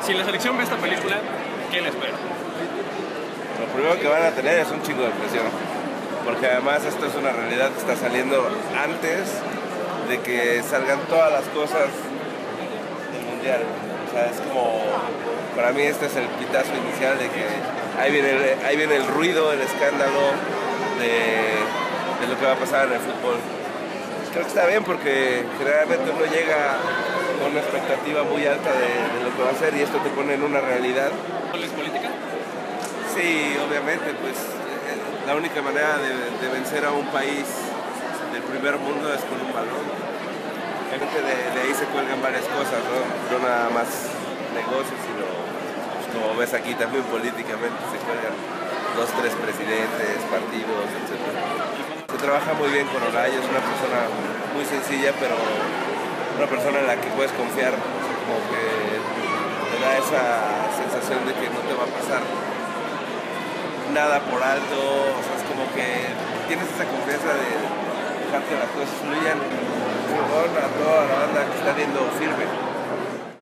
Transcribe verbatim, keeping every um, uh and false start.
Si la selección ve esta película, ¿qué le espera? Lo primero que van a tener es un chingo de presión, porque además esto es una realidad que está saliendo antes de que salgan todas las cosas del mundial. O sea, es como, para mí este es el pitazo inicial de que ahí viene el, ahí viene el ruido, el escándalo de, de lo que va a pasar en el fútbol. Creo que está bien porque generalmente uno llega con una expectativa muy alta de, de lo que va a ser y esto te pone en una realidad. ¿Cuál es política? Sí, obviamente, pues eh, la única manera de, de vencer a un país del primer mundo es con un balón. Obviamente de, de ahí se cuelgan varias cosas, ¿no? No nada más negocios, sino pues, como ves aquí también políticamente se cuelgan dos, tres presidentes, partidos, etcétera. Se trabaja muy bien con Olaya, es una persona muy sencilla, pero una persona en la que puedes confiar, como que te da esa sensación de que no te va a pasar nada por alto, o sea, es como que tienes esa confianza de dejar que las cosas fluyan. A toda la banda que está viendo firme.